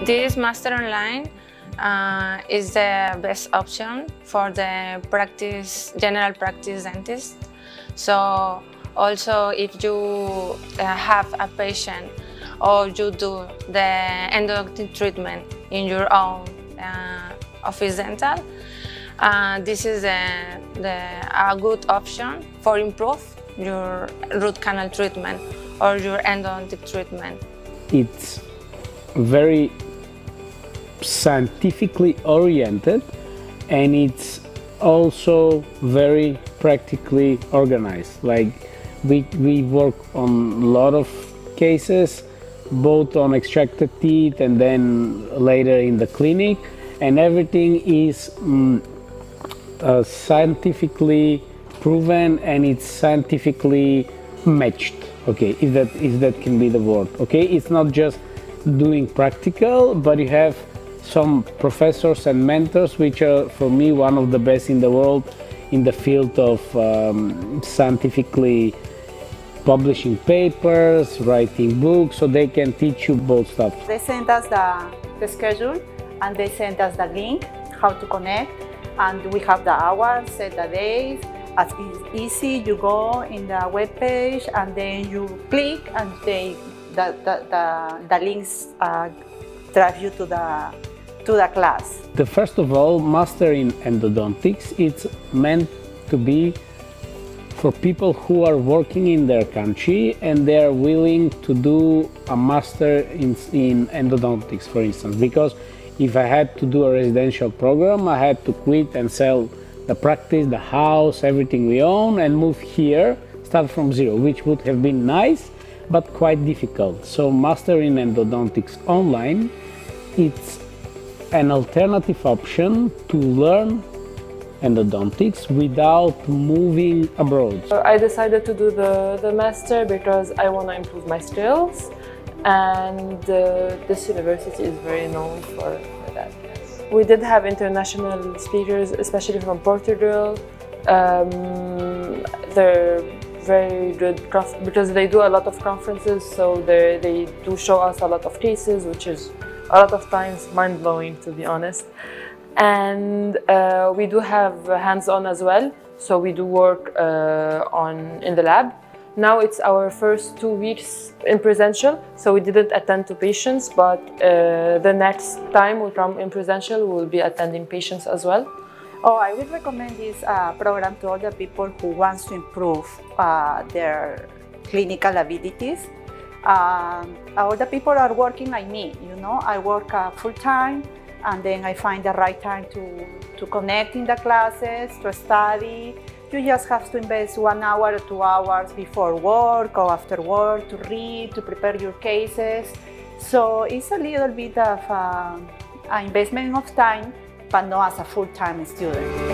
This master online is the best option for the general practice dentist. So also if you have a patient or you do the endodontic treatment in your own office dental, this is a good option for improve your root canal treatment or your endodontic treatment. It's very scientifically oriented, and it's also very practically organized. Like we work on a lot of cases, both on extracted teeth and then later in the clinic, and everything is scientifically proven and it's scientifically matched. Okay, if that can be the word. Okay, it's not just doing practical, but you have some professors and mentors which are, for me, one of the best in the world in the field of scientifically publishing papers, writing books, so they can teach you both stuff. They sent us the schedule and they sent us the link, how to connect, and we have the hours, set the days. As easy, you go in the web page and then you click and the links drive you to the class. First of all, master in endodontics, it's meant to be for people who are working in their country and they are willing to do a master in endodontics, for instance. Because if I had to do a residential program, I had to quit and sell the practice, the house, everything we own, and move here, start from zero, which would have been nice, but quite difficult. So master in endodontics online, it's an alternative option to learn endodontics without moving abroad. I decided to do the master because I want to improve my skills, and this university is very known for that. We did have international speakers, especially from Portugal. They're very good because they do a lot of conferences, so they do show us a lot of cases, which is a lot of times mind-blowing, to be honest. And we do have hands-on as well, so we do work in the lab. Now it's our first 2 weeks in presential, so we didn't attend to patients, but the next time we come in presential, we will be attending patients as well. Oh, I would recommend this program to all the people who want to improve their clinical abilities. All the people are working like me, you know. I work full-time, and then I find the right time to connect in the classes, to study. You just have to invest 1 hour or 2 hours before work or after work to read, to prepare your cases. So it's a little bit of an investment of time, but not as a full-time student.